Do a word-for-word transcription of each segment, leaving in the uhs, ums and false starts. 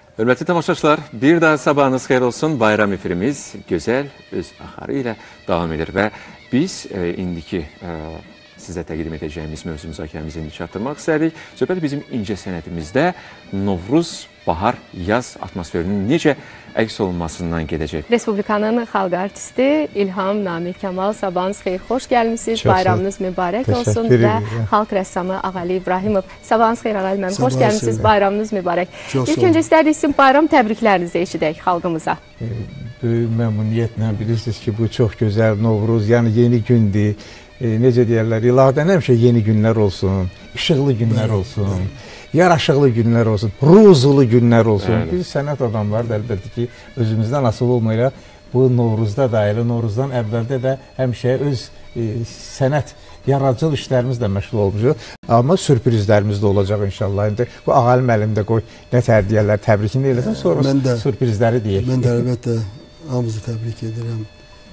Hörmətli tamaşaçılar, bir daha sabahınız xeyir olsun. Bayram efirimiz gözəl öz axarı ilə davam edir və biz e, indiki e, sizə təqdim edəcəyimiz mövzu müzakirəmizi indi çatdırmaq istəyirik. Söhbət bizim incə sənətimizdə Novruz, bahar, yaz atmosferinin necə əks olunmasından gedəcək. Respublikanın xalq artisti İlham Namiq Kamal, sabahınız xeyir, xoş gəlmişsiniz, bayramınız mübarək olsun və xalq rəssamı Ağali İbrahimov. Sabahınız xeyir Ağali müəllim, xoş gəlmişsiniz, bayramınız mübarək. İlk öncə istərdik sizin bayram təbriklərinizi eşidək xalqımıza. Böyük məmnuniyyətlə bilirsiniz ki, bu çox gözəl Novruz, yəni yeni gündür. E, necə deyərlər, ilahdan həmişə yeni günlər olsun, işıqlı günlər olsun, yaraşıqlı günlər olsun, ruzulu günlər olsun. Aynen. Biz sənət adamları da əlbəttə ki, özümüzdən asılı olmayaraq bu Novruzda da, elə Novruzdan əvvəldə də həmişə öz e, sənət yaradıcıl işlərimizlə məşğul olmuşuq. Amma sürprizlərimiz də olacaq inşallah. İndi bu Ağali müəllim də qoy, nə tərdiyərlər, təbrikini eləsin, sonra də, sürprizləri deyək. Mən də əlbəttə hamımızı təbrik edirəm.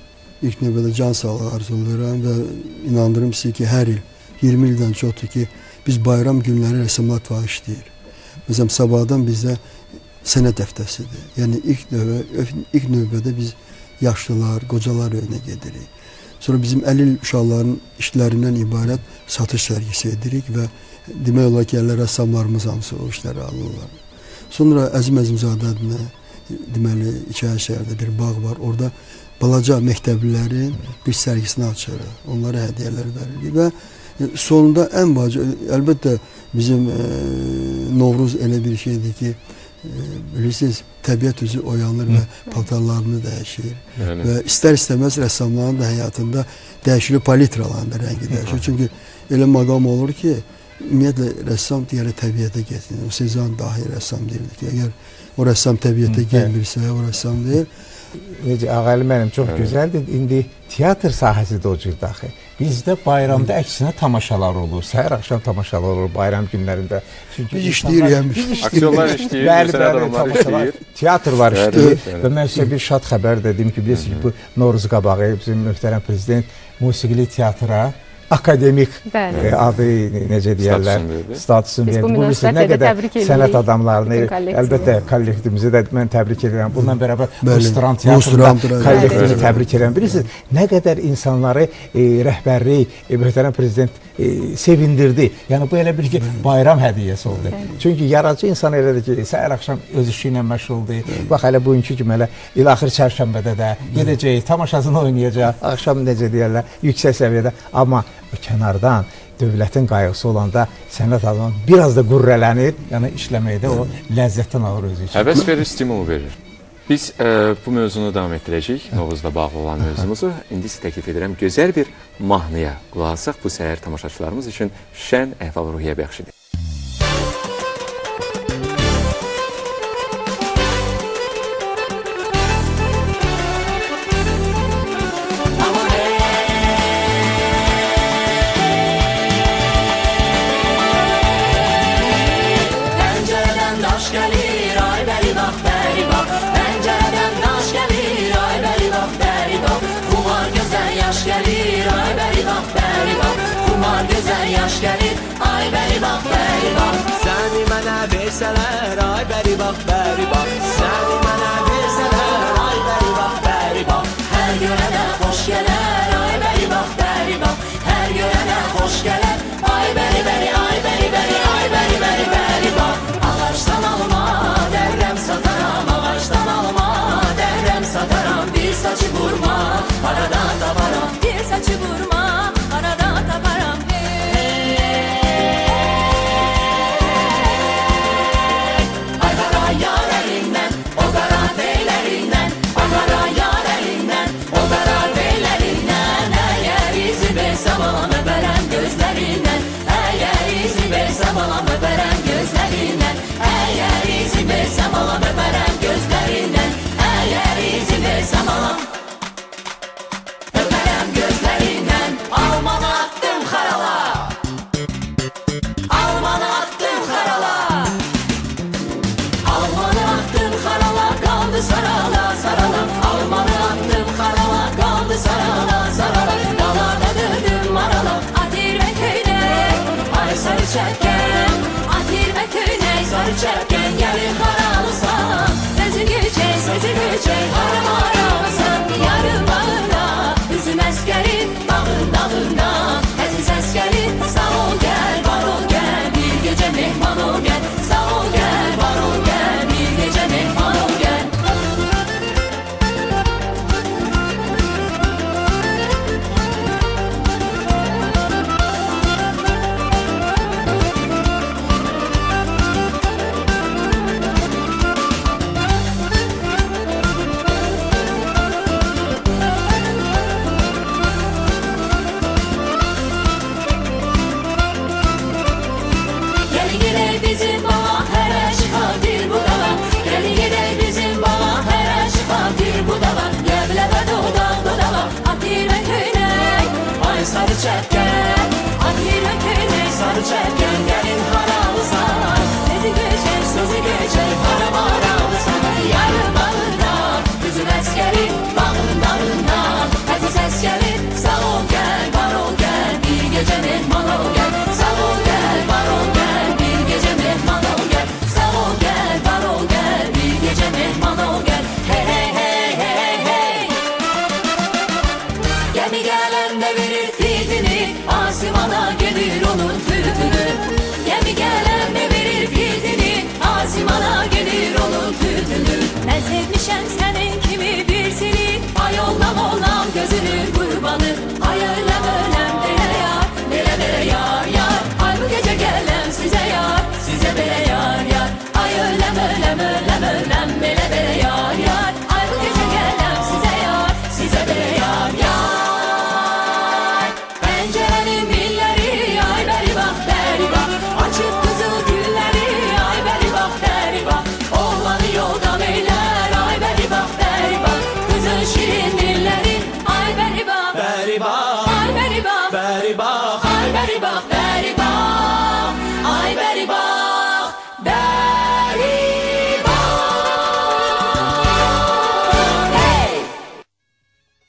İlk növbədə can sağlığı arzulayıram və inandırım sizi ki, hər il, iyirmi ildən çoxdur ki, biz bayram günləri rəssamlar fahiş işləyir. Məsələn, sabahdan bizdə sənət həftəsidir. Yəni, ilk, növbə, ilk növbədə biz yaşlılar, qocalar önə gedirik. Sonra bizim əlil uşaqların işlərindən ibarət satış sərgisi edirik və demək olar ki, əllər rəssamlarımız hamısı o işləri alırlar. Sonra Əzim Əzimzadə adına, deməli, İçəri şəhərdə bir bağ var. Orada balaca məktəblilərin bir sərgisini açırıq. Onlara hədiyyələr veririk və sonunda ən vacib, əlbəttə bizim e, Novruz elə bir şeydir ki, e, bilirsiniz, təbiət üzü oyanır və paltarlarını dəyişir. Yəni. Və istər-istəməz rəssamların da həyatında dəyişili palitralarında rəngi dəyişir. Çünki elə maqam olur ki, ümumiyyətlə rəssam deyələ təbiətə getirir. O Sezan dahi rəssam deyirdi ki, əgər o rəssam təbiətə gelmirsə, o rəssam deyir. Necə, Ağali mənim çox gözəldir. İndi teatr sahəsi də o cür daxil. Bizdə bayramda əksinə tamaşalar olur. Səhər axşam tamaşalar olur bayram günlərində. Çünki biz işləyirik. Aksiyonlar işləyir, sənət adamlar işləyir. Teatr var işləyir. Və mən sizə bir şad xəbər dedim ki, bilirsiniz ki, bu Novruz qabağı bizim möhtərəm prezident musiqili teatra akademik e, adı necə deyərlər, statusunu verdi. Bu nə qədər sənət adamlarını, əlbəttə kollektivimizi də mən təbrik edirəm. Bundan bərabər Rustaran teatrında kollektivini təbrik edirəm. Bilirsiniz, nə qədər insanları e, rəhbərlik, e, möhtərəm prezident e, sevindirdi. Yəni, bu elə bir ki, bayram hədiyyəsi oldu. Çünki yaradıcı insan elədir ki, səhər axşam öz işi ilə məşğuldur. Bax, elə bugünkü kimi elə ilaxır çərşənbədə də gedəcək, tamaşasını oynayacaq, axşam necə deyərlər, yüksək səviyyədə. Amma kənardan dövlətin qayğısı olanda sənət adamı biraz da qürrələnir, yəni işləməkdə o ləzzətdən alır özü üçün. Həvəs verir, stimul verir. Biz e, bu mövzunu davam etdirəcəyik, Novruzla bağlı olan mövzumuzu. İndi sizə təklif edirəm, gözəl bir mahnıya qulaq asaq bu səhər tamaşaçılarımız üçün şən əhval-ruhiyyə bəxşidir. Səni mənə versələr, ay bəri bax, bəri bax. Səni mənə versələr, ay bəri bax, bəri bax. Hər görənə xoş gələr, ay bəri bax, bəri bax. Hər görənə xoş gələr, ay bəri bəri, ay bəri bəri, ay bəri bəri, bəri bax. Ağaçdan alma, dərrəm sataram, ağaçdan alma, dərrəm sataram. Bir saçı vurma, aradan taparam. Bir saçı vurma, aradan taparam. Çərkən, atir və köynək sarı çərkən, gəlin xaralı sağ.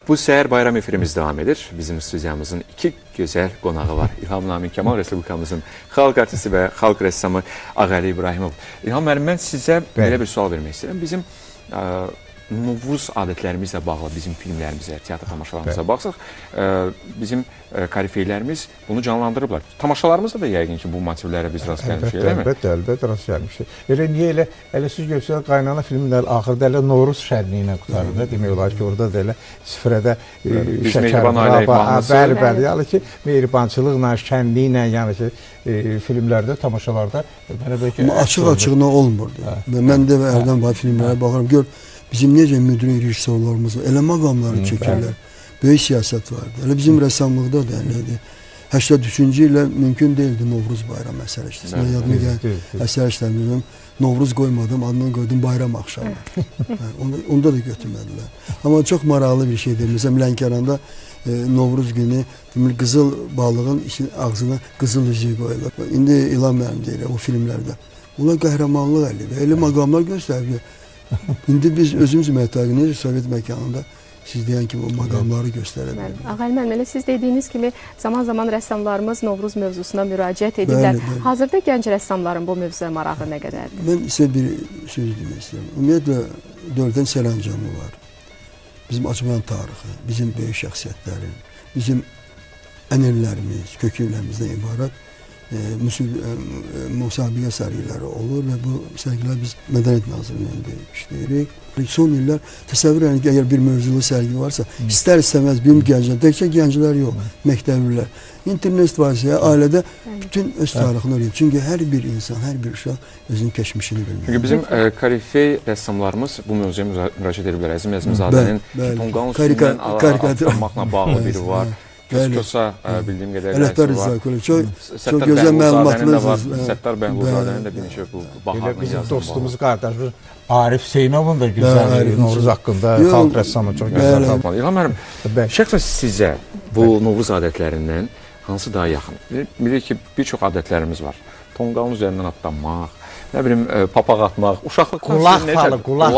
Bu səhər bayram efirimiz davam edir. Bizim studiyamızın iki gözəl qonağı var. İlham Namiq Kamal, Respublikamızın xalq artisti və xalq rəssamı Ağəli İbrahimov. İlham müəllim, mən sizə belə bir sual vermək istəyirəm. Bizim ə, Novruz adətlərimizlə bağlı bizim filmlərimizə, teatr tamaşalarımıza baxsaq, ə, bizim ə, korifeylərimiz bunu canlandırıblar. Tamaşalarımızda da yəqin ki, bu motivlərə biz rast gəlmişik, eləmi? Əlbəttə, əlbəttə rast gəlmişik. Elə niyə elə, elə siz görsələr, qaynana filmlər axırda elə Novruz şənliyi ilə qutarır da, demək olar ki, orada da elə süfrədə şəkər, raba, bəli, bəli, yəni ki, mehribançılıqla, şənliyi ilə, yəni ki, e, filmlərdə, tamaşalarda mənə bəlkə... Amma açıq-açığına olmurdu. Mən də və Ərdən var filmlərə baxıram, gör, bizim necə müdrik rejissorlarımız var, elə maqamları çəkirlər, böyük siyasət vardı. Elə bizim rəssamlıqda da elədi. səksən üçüncü ilə mümkün deyildi Novruz bayram əsər işləsin. Mən yadıma gəl əsər işləmirəm, Novruz qoymadım, adından qoydum bayram axşamı. onda, onda da götürmədilər. Amma çox maraqlı bir şeydir. Məsələn, Lənkəranda e, Novruz günü qızıl balığın ağzına qızıl üzüyü qoyulur. İndi İlham müəllim deyir o filmlərdə. Bunlar qəhrəmanlıq əlində, elə maqamlar göstərir. İndi biz özümüz mətəqini Sovet məkanında siz deyən kimi o maqamları göstərə bilərik. Ağəli müəllim, elə siz dediyiniz kimi zaman-zaman rəssamlarımız Novruz mövzusuna müraciət edirlər. Bəli, bəli. Hazırda gənc rəssamların bu mövzuya marağı nə qədərdir? Mən isə bir söz demək istəyirəm. Ümumiyyətlə, dövrdən sərəncamı var. Bizim Acıman tarixi, bizim böyük şəxsiyyətlərin, bizim ənəllərimiz, kökünlərimizdən ibarət e, e, müsabiqə sərgiləri olur və bu sərgilər biz Mədəniyyət Nazirliyində işləyirik. Son illər təsəvvür edin ki, əgər bir mövzulu sərgi varsa, Hı. istər istəməz bir gənclər, təkcə gənclər yox, Hı. məktəblilər, internet vasitəsilə ailədə bütün öz tarixini öyrənir. Çünki hər bir insan, hər bir uşaq özünün keçmişini bilmir. Çünki bizim e, korifey rəssamlarımız bu mövzuya müraciət ediblər. Əzim Əzmizadənin Tonqalın üstündən atlanmaqla bağlı biri var. Kös-Kösa bildiyim qədər Ələkbər Rızaqulov çox gözəl məlumatlar var. Səttar Bəhluzadənin də bir neçə bu baharını bizim dostumuz, qardaşımız Arif Hüseynovun da gözəl Novruz haqqında xalq rəssamı çox gözəl tapmalı. İlham müəllim, şəxsən sizə bu Novruz adətlərindən hansı daha yaxın? Bilirik ki, bir çox adətlərimiz var. Tonqalın üzərindən atlanmaq, nə bilim, papaq atmaq, uşaqlıqdan qulaq falı, qulaq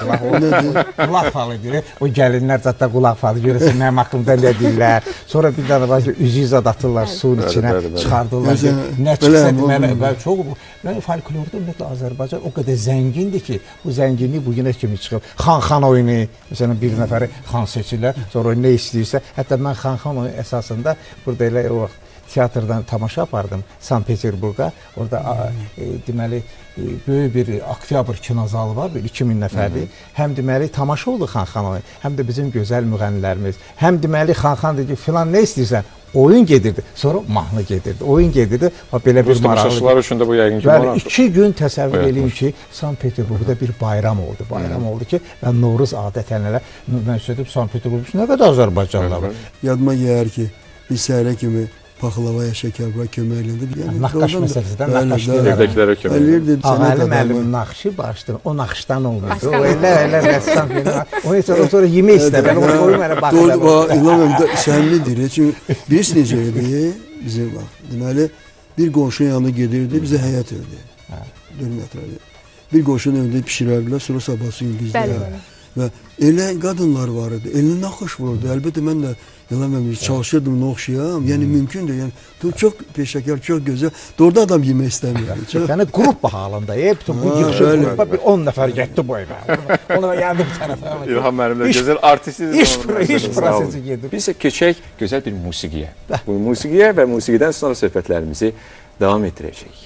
falı, qulaq falı deyir. O gəlinlər zətdə qulaq falı görürsən, mənim haqqımda nə deyirlər. Sonra bir dənə var ki, üzüyü zad atırlar suyun içinə, çıxardırlar. Nə çıxsa deməli, və çox, yəni folklorda ümumiyyətlə Azərbaycan o qədər zəngindir ki, bu zənginlik bugünə kimi çıxıb. Xan-xan oyunu, məsələn, bir nəfəri xan seçirlər, sonra nə istəyirsə, hətta mən xan-xan oyunu əsasında burada elə o vaxt teatrdan tamaşa apardım Sankt-Peterburqa. Orada e, deməli e, böyük bir oktyabr kinozalı var, bir iki min nəfərli. Həm deməli tamaşa oldu xan-xan oyunu, həm də bizim gözəl müğənnilərimiz. Həm deməli xan-xan dedi ki, filan nə istəyirsən? Oyun gedirdi, sonra mahnı gedirdi, oyun gedirdi. Belə bir maraqlı. Tamaşaçılar üçün də bu yəqin ki, maraqlı. İki gün təsəvvür edin ki, Sankt-Peterburqda bir bayram oldu. Bayram oldu ki, və Novruz adət-ənənələr, mən söylədim, Sankt-Peterburqda nə qədər Azərbaycanlılar var. Yadıma gəlir ki, biz səhərə kimi paxlavaya, şəkərbura kömək elədi. Yəni, naxqaş məsələsindən naxqaş evdəkilərə kömək elədi. Ağəli müəllim naxşı başdır, o naxışdan olmuşdu. O elə, elə rəssam filmi. Onu sonra yemək istəməli, onu qoyum elə baxıram. Doğru, İlham əmdə səhəmlidir. Çünki birisi necə idi, bizim bax, deməli, bir qonşunun yanına gedirdi, bizə həyat ödü. Dörmətlərdi. Bir qonşunun evində pişirərdilər, sonra sabahsı gün bizdə. Və elə qadınlar var idi, elinə naxış vururdu. Əlbəttə, mən də Yalan mən çalışırdım oxşayam. Yəni mümkündür. Yəni çox peşəkar, çox gözəl. Doğrudan adam yemək istəmir. Yəni qrup halında, bütün bu yığışıq qrupa bir on nəfər getdi bu evə. Ona gəldi bu tərəfə. İlham müəllim də gözəl artistizm. İş, iş prosesi gedir. Biz isə keçək gözəl bir musiqiyə. Bu musiqiyə və musiqidən sonra söhbətlərimizi davam etdirəcəyik.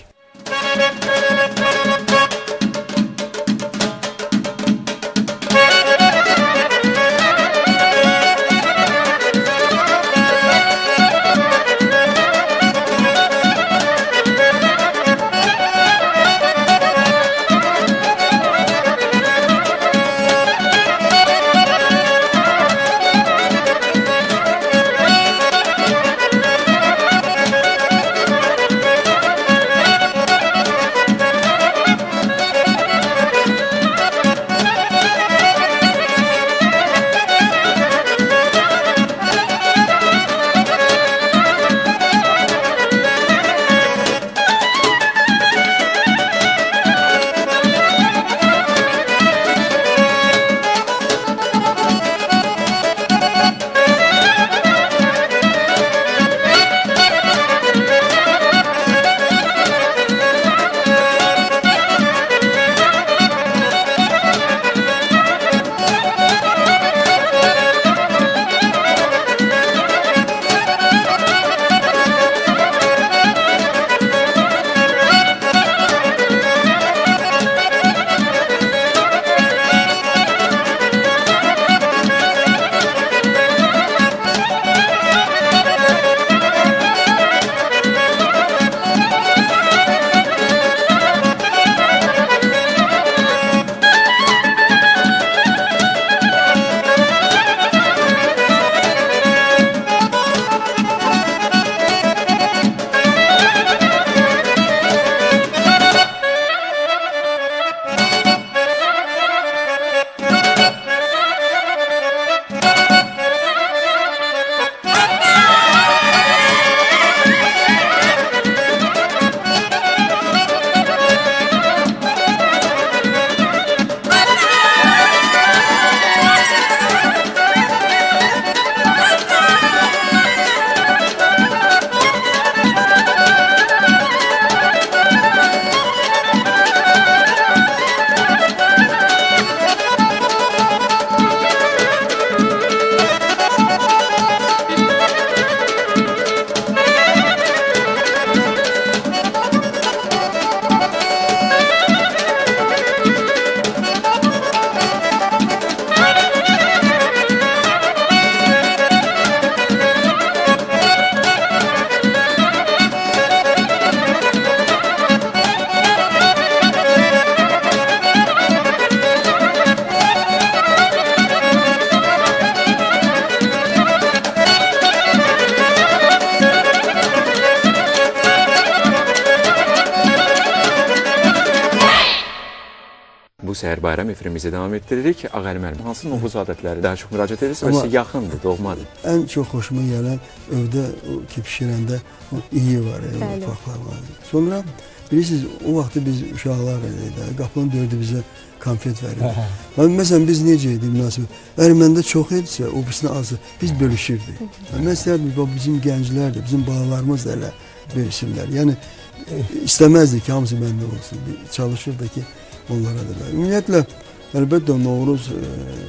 Bu səhər bayram efirimizi davam etdiririk. Ağəli müəllim, hansı Novruz adətləri daha çox müraciət edirsiniz və sizə yaxındır, doğmadır? Ən çox xoşuma gələn evdə ki, pişirəndə o iyi var, ufaqlar var. Sonra bilirsiniz, o vaxtı biz uşaqlar idi, qapının dördü bizə konfet verirdi. Məsələn, biz necə idi münasibət? Əgər məndə çox edisə, o birisini azı, biz bölüşürdük. Mən istərdim, bizim gənclər də, bizim balalarımız da elə bölüşsünlər. Yəni, istəməzdik ki, hamısı məndə olsun. Çalışırdı ki, onlara da verir. Ümumiyyətlə, əlbəttə, Novruz e,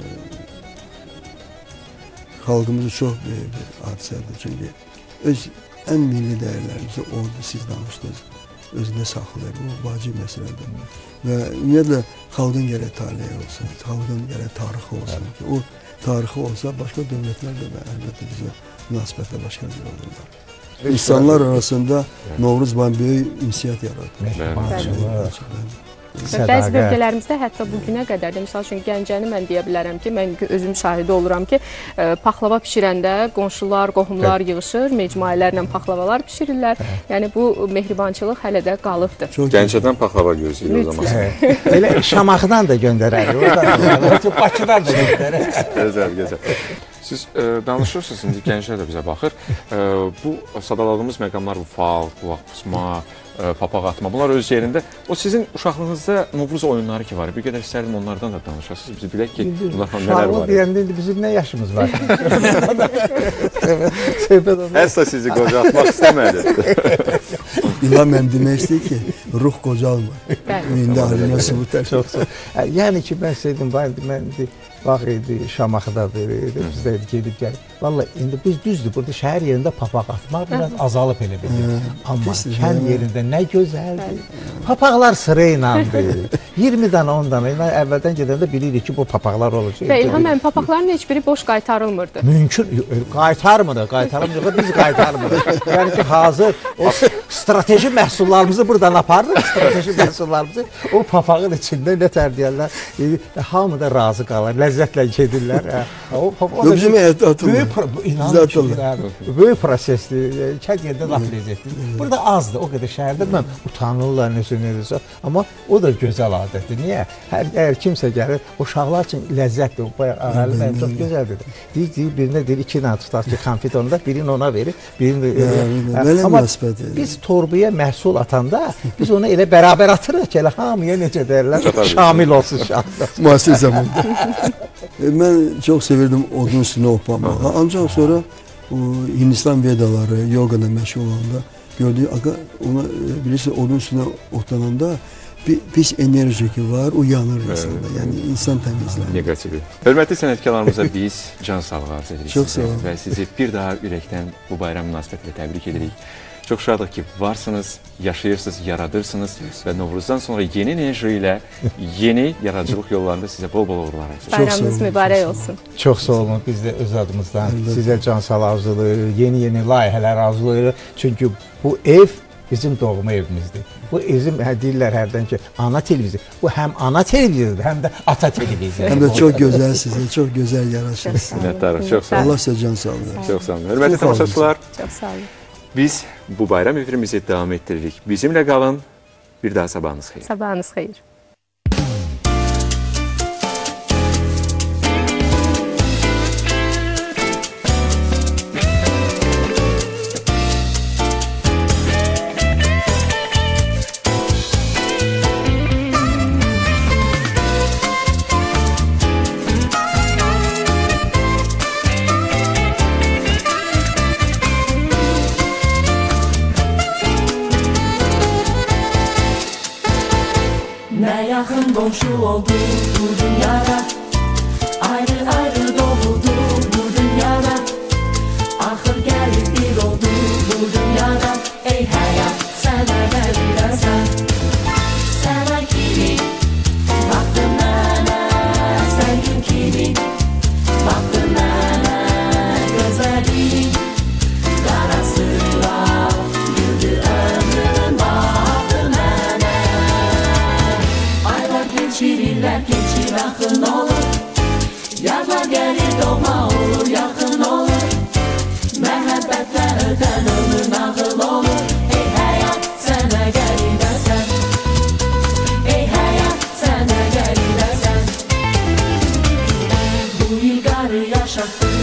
xalqımızı çox böyük bir hadisədir. Çünki öz ən milli dəyərlərimizi orada siz danışdınız, özündə saxlayır. Bu vacib məsələdir. Və ümumiyyətlə, xalqın gərək taleyi olsun, xalqın gərək tarixi olsun. Ki, o tarixi olsa, başqa dövlətlər də əlbəttə bizə münasibətlə başqa bir olurlar. İnsanlar arasında Novruz bana böyük ünsiyyət yaradır. Bəzi bölgələrimizdə hətta bugünə qədər də, misal üçün Gəncəni mən deyə bilərəm ki, mən özüm şahidi oluram ki, paxlava pişirəndə qonşular, qohumlar yığışır, mecmuələrlə paxlavalar pişirirlər. Yəni bu mehribançılıq hələ də qalıbdır. Gəncədən paxlava gözləyir o zaman. Elə Şamaxıdan da göndərərik, Bakıdan da göndərərik. Gözəl, gözəl. Siz e, danışırsınız, indi gənclər də bizə baxır. E, bu sadaladığımız məqamlar, bu fal, qulaq pusma, e, papaq atma, bunlar öz yerində. O sizin uşaqlığınızda Novruz oyunları ki var, bir qədər istərdim onlardan da danışasınız. Biz bilək ki, bunlardan nələr var. Uşaqlıq deyəndə bizim nə yaşımız var? Əsla sizi qocaltmaq istəmədi. İlham mən demək istəyir ki, ruh qocalmır. İndi alimə sübut Çox sağ. Yəni ki, mən sevdim, mən vaxt idi, Şamaxıdadır, biz də gedib gəlib. Valla, indi biz düzdür, burada şəhər yerində papaq atmaq biraz azalıb elə bilir. Amma kənd yerində nə gözəldir. Papaqlar sıra inandır. iyirmi dənə, on dənə. Əvvəldən gedəndə bilirik ki, bu papaqlar olacaq. Və İlham mənim, papaqların heç biri boş qaytarılmırdı. Mümkün, qaytarmırıq, qaytarmırıq, biz qaytarmırıq. Yəni ki, hazır o strateji məhsullarımızı buradan aparırıq, strateji məhsullarımızı o papağın içində nə tər deyərlər, hamı da razı qalır, ləzzətlə gedirlər. Bizim həyatda atılır. İnanın ki, böyük prosesdir, kənd yerdə laf ləzzətdir. Burada azdır, o qədər şəhərdə mən utanırlar, nəsə nədirsə, amma o da gözəl adətdir. Niyə? Əgər kimsə gəlir, uşaqlar üçün ləzzətdir, ağalı mənim çox gözəldir. Deyir, deyir, birinə deyir, iki dənə tutar ki, konfet onda, birini ona verir, birini verir. Amma biz torbaya məhsul atanda, biz onu elə bərabər atırıq ki, elə hamıya necə deyirlər, şamil olsun şahda. Müasir zamanda. Mən çox sevirdim odun üstünə opanmağı. Ancaq sonra Hindistan vedaları, yogada məşğul olanda gördüyü, ona bilirsiniz, odun üstünə otlananda bir pis enerji ki var, o yanır insanda. Yəni insan təmizlənir. Negativi. Hörmətli sənətkarlarımıza biz can sağlığı arz edirik. Çox sağ olun. Və sizi bir daha ürəkdən bu bayram münasibətilə təbrik edirik. Çox şadıq ki, varsınız, yaşayırsınız, yaradırsınız və Novruzdan sonra yeni enerji ilə yeni yaradıcılıq yollarında sizə bol-bol uğurlar arzulayırıq. Bayramınız mübarək olsun. Çox sağ olun, biz də öz adımızdan sizə can sağlığı arzulayırıq, yeni-yeni layihələr arzulayırıq. Çünki bu ev bizim doğma evimizdir. Bu bizim, deyirlər hərdən ki, ana televizor. Bu həm ana televizordur, həm də ata televizor. Həm də çox gözəlsiniz, çox gözəl yaraşırsınız. Minnətdarım, çox sağ olun. Allah sizə can sağlığı. Çox sağ olun. Hörmətli tamaşaçılar, çox sağ olun. Biz bu bayram efirimizi devam ettiririk. Bizimlə qalın, bir daha sabahınız xeyir. Sabahınız xeyir. Ne yakın komşu oldu bu dünyada, ayrı ayrı doğuldu bu dünyada. Ahır gelip bir oldu bu dünyada. Ey hayat sana verirsen, sana kimi baktın bana, sen kim kimi baktın bana, gözlerin karasıyla güldü ömrüm baktın bana. Aylar geçirirler geçir akın olur, yazlar gelir doğma olur yakın olur. Məhəbbətlə ötən ömür nağıl olur. Ey həyat sənə gəlir bəsən, ey həyat sənə gəlir öpdüm